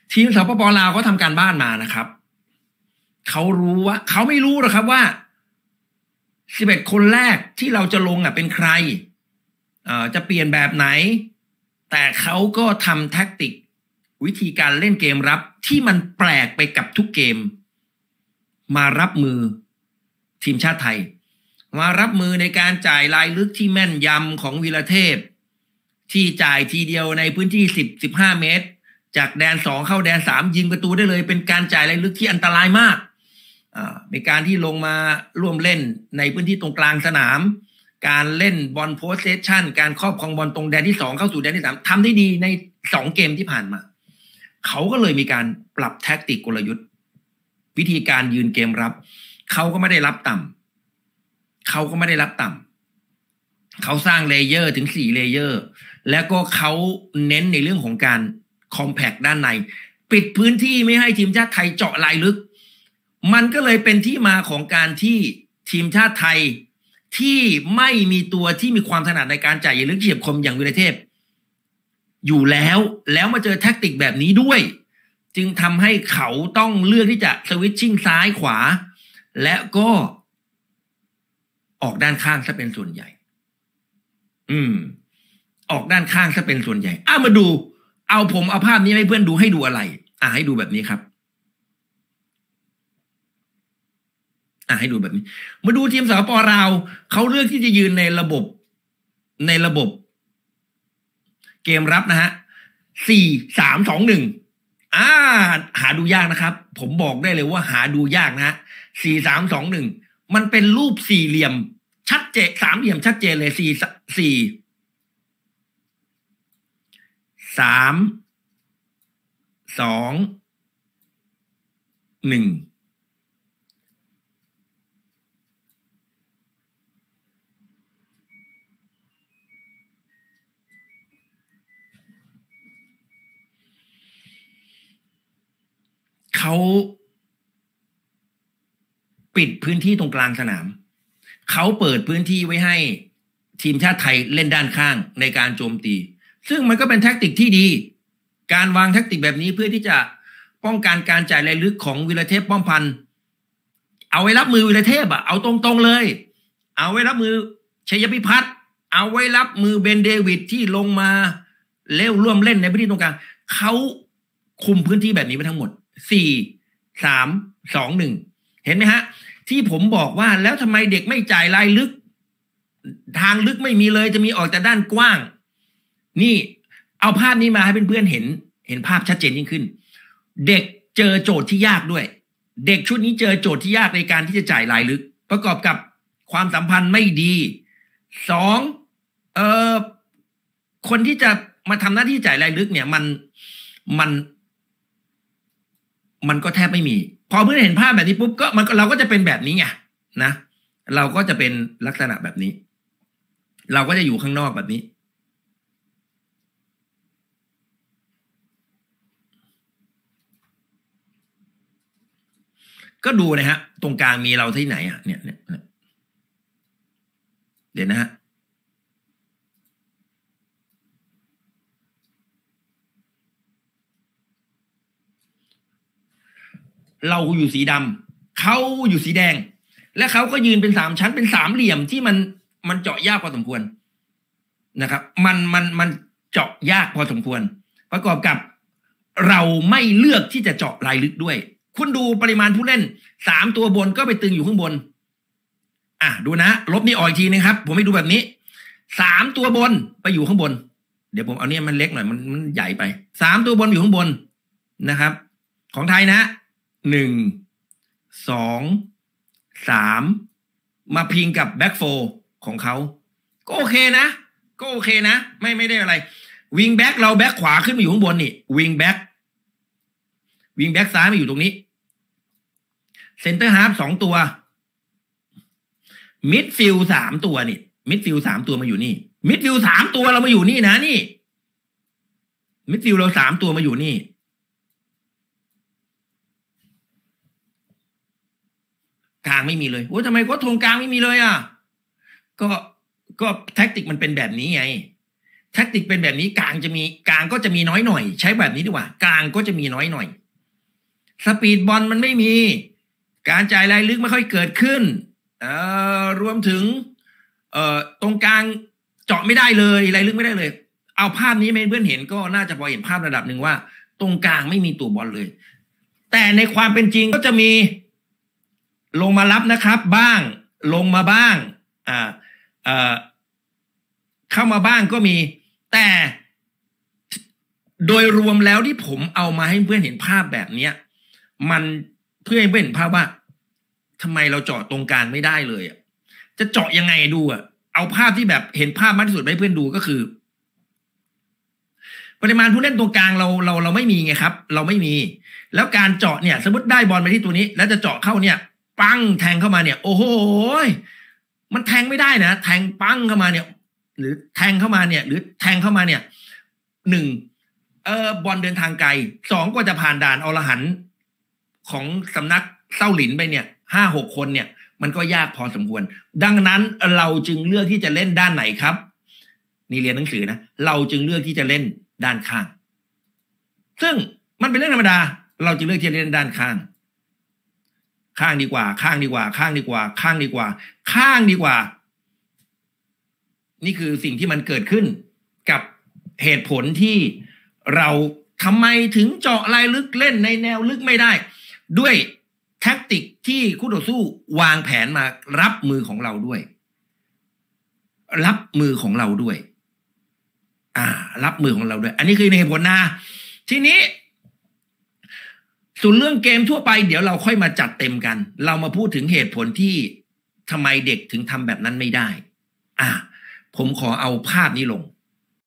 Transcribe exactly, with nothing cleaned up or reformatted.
ทีมสปป.ลาวเขาทำการบ้านมานะครับเขารู้ว่าเขาไม่รู้หรอกครับว่าสิบเอ็ดคนแรกที่เราจะลงอ่ะเป็นใครเอ่อจะเปลี่ยนแบบไหนแต่เขาก็ทำแท็กติกวิธีการเล่นเกมรับที่มันแปลกไปกับทุกเกมมารับมือทีมชาติไทยมารับมือในการจ่ายลายลึกที่แม่นยำของวีรเทพที่จ่ายทีเดียวในพื้นที่สิบ สิบห้าเมตรจากแดนสองเข้าแดนสามยิงประตูได้เลยเป็นการจ่ายลายลึกที่อันตรายมากในการที่ลงมาร่วมเล่นในพื้นที่ตรงกลางสนามการเล่นบอลโพสเซสชั่นการครอบครองบอลตรงแดนที่สองเข้าสู่แดนที่สามทำได้ดีในสองเกมที่ผ่านมาเขาก็เลยมีการปรับแท็กติกกลยุทธ์วิธีการยืนเกมรับเขาก็ไม่ได้รับต่ำเขาก็ไม่ได้รับต่ำเขาสร้างเลเยอร์ถึงสี่เลเยอร์แล้วก็เขาเน้นในเรื่องของการคอมแพคด้านในปิดพื้นที่ไม่ให้ทีมชาติไทยเจาะลายลึกมันก็เลยเป็นที่มาของการที่ทีมชาติไทยที่ไม่มีตัวที่มีความถนัดในการจ่ายลึกเฉียบคมอย่างวีรเทพอยู่แล้วแล้วมาเจอแท็กติกแบบนี้ด้วยจึงทำให้เขาต้องเลือกที่จะสวิตชิ่งซ้ายขวาและก็ออกด้านข้างซะเป็นส่วนใหญ่อืมออกด้านข้างซะเป็นส่วนใหญ่อ่ะมาดูเอาผมเอาภาพนี้ให้เพื่อนดูให้ดูอะไรอ่ะให้ดูแบบนี้ครับอ่ะให้ดูแบบนี้มาดูทีมสปป.ลาวเขาเลือกที่จะยืนในระบบในระบบเกมรับนะฮะสี่ สาม สอง หนึ่งอ่าหาดูยากนะครับผมบอกได้เลยว่าหาดูยากนะฮะสี่ สาม สอง หนึ่งมันเป็นรูปสี่เหลี่ยมชัดเจนสามเหลี่ยมชัดเจนเลยสี่ สี่ สาม สอง หนึ่งเขาปิดพื้นที่ตรงกลางสนามเขาเปิดพื้นที่ไว้ให้ทีมชาติไทยเล่นด้านข้างในการโจมตีซึ่งมันก็เป็นแท็กติกที่ดีการวางแท็กติกแบบนี้เพื่อที่จะป้องกันการจ่ายลายลึกของวีรเทพป้อมพันธ์เอาไว้รับมือวีรเทพอ่ะเอาตรงๆเลยเอาไว้รับมือชัยพิพัฒน์เอาไว้รับมือเบนเดวิดที่ลงมาเล่วร่วมเล่นในพื้นที่ตรงกลางเขาคุมพื้นที่แบบนี้ไปทั้งหมดสี่ สาม สอง หนึ่งเห็นไหมฮะที่ผมบอกว่าแล้วทำไมเด็กไม่จ่ายลายลึกทางลึกไม่มีเลยจะมีออกแต่ด้านกว้างนี่เอาภาพนี้มาให้เพื่อนๆเห็นเห็นภาพชัดเจนยิ่งขึ้นเด็กเจอโจทย์ที่ยากด้วยเด็กชุดนี้เจอโจทย์ที่ยากในการที่จะจ่ายลายลึกประกอบกับความสัมพันธ์ไม่ดีสองเอ่อคนที่จะมาทำหน้าที่จ่ายลายลึกเนี่ยมันมันมันก็แทบไม่มีพอเพื่อนเห็นภาพแบบนี้ปุ๊บก็มันเราก็จะเป็นแบบนี้ไงนะเราก็จะเป็นลักษณะแบบนี้เราก็จะอยู่ข้างนอกแบบนี้ก็ดูนะฮะตรงกลางมีเราที่ไหนอ่ะเนี่ยเนี่ยเดี๋ยวนะฮะเราอยู่สีดำเขาอยู่สีแดงและเขาก็ยืนเป็นสามชั้นเป็นสามเหลี่ยมที่มันมันเจาะยากพอสมควรนะครับมันมันมันเจาะยากพอสมควรประกอบกับเราไม่เลือกที่จะเจาะรายลึกด้วยคุณดูปริมาณผู้เล่นสามตัวบนก็ไปตึงอยู่ข้างบนอ่ะดูนะลบนี้ออกอีกทีนะครับผมให้ดูแบบนี้สามตัวบนไปอยู่ข้างบนเดี๋ยวผมเอาเนี่ยมันเล็กหน่อยมันมันใหญ่ไปสามตัวบนอยู่ข้างบนนะครับของไทยนะหนึ่งสองสามมาพิงกับแบ็คโฟของเขาก็โอเคนะก็โอเคนะไม่ไม่ได้อะไรวิงแบ็คเราแบ็คขวาขึ้นมาอยู่ข้างบนนี่วิงแบ็ควิงแบ็คซ้ายมาอยู่ตรงนี้เซนเตอร์ฮาล์ฟสองตัวมิดฟิลด์สามตัวนี่มิดฟิลด์สามตัวมาอยู่นี่มิดฟิลด์สามตัวเรามาอยู่นี่นะนี่มิดฟิลด์เราสามตัวมาอยู่นี่กลางไม่มีเลยโอ้ทำไมก็ทงกลางไม่มีเลยอ่ะก็ก็แท็กติกมันเป็นแบบนี้ไงแท็กติกเป็นแบบนี้กลางจะมีกลางก็จะมีน้อยหน่อยใช้แบบนี้ดีกว่ากลางก็จะมีน้อยหน่อยสปีดบอลมันไม่มีการจ่ายรายลึกไม่ค่อยเกิดขึ้นเอ่อรวมถึงเอ่อตรงกลางเจาะไม่ได้เลยรายลึกไม่ได้เลยเอาภาพนี้ให้เพื่อนเห็นก็น่าจะพอเห็นภาพระดับหนึ่งว่าตรงกลางไม่มีตัวบอลเลยแต่ในความเป็นจริงก็จะมีลงมารับนะครับบ้างลงมาบ้างอ่าเอ่อเข้ามาบ้างก็มีแต่โดยรวมแล้วที่ผมเอามาให้เพื่อนเห็นภาพแบบเนี้ยมันเพื่อให้เพื่อนเห็นภาพว่าทำไมเราเจาะตรงกลางไม่ได้เลยอ่ะจะเจาะยังไงดูอ่ะเอาภาพที่แบบเห็นภาพมากที่สุดให้เพื่อนดูก็คือปริมาณผู้เล่นตรงกลางเราเราเราไม่มีไงครับเราไม่มีแล้วการเจาะเนี่ยสมมติได้บอลไปที่ตัวนี้แล้วจะเจาะเข้าเนี่ยปังแทงเข้ามาเนี่ยโอ้โหมันแทงไม่ได้นะแทงปังเข้ามาเนี่ยหรือแทงเข้ามาเนี่ยหรือแทงเข้ามาเนี่ยหนึ่งเออบอลเดินทางไกลสองก็จะผ่านด่านอรหันต์ของสำนักเต้าหลินไปเนี่ยห้าหกคนเนี่ยมันก็ยากพอสมควรดังนั้นเราจึงเลือกที่จะเล่นด้านไหนครับนี่เรียนหนังสือนะเราจึงเลือกที่จะเล่นด้านข้างซึ่งมันเป็นเรื่องธรรมดาเราจะเลือกที่จะเล่นด้านข้างข้างดีกว่าข้างดีกว่าข้างดีกว่าข้างดีกว่าข้างดีกว่านี่คือสิ่งที่มันเกิดขึ้นกับเหตุผลที่เราทำไมถึงเจาะรายลึกเล่นในแนวลึกไม่ได้ด้วยแท็กติกที่คู่ต่อสู้วางแผนมารับมือของเราด้วยรับมือของเราด้วยอ่ารับมือของเราด้วยอันนี้คือในเหตุผลนะทีนี้ส่วนเรื่องเกมทั่วไปเดี๋ยวเราค่อยมาจัดเต็มกันเรามาพูดถึงเหตุผลที่ทำไมเด็กถึงทำแบบนั้นไม่ได้อ่าผมขอเอาภาพนี้ลง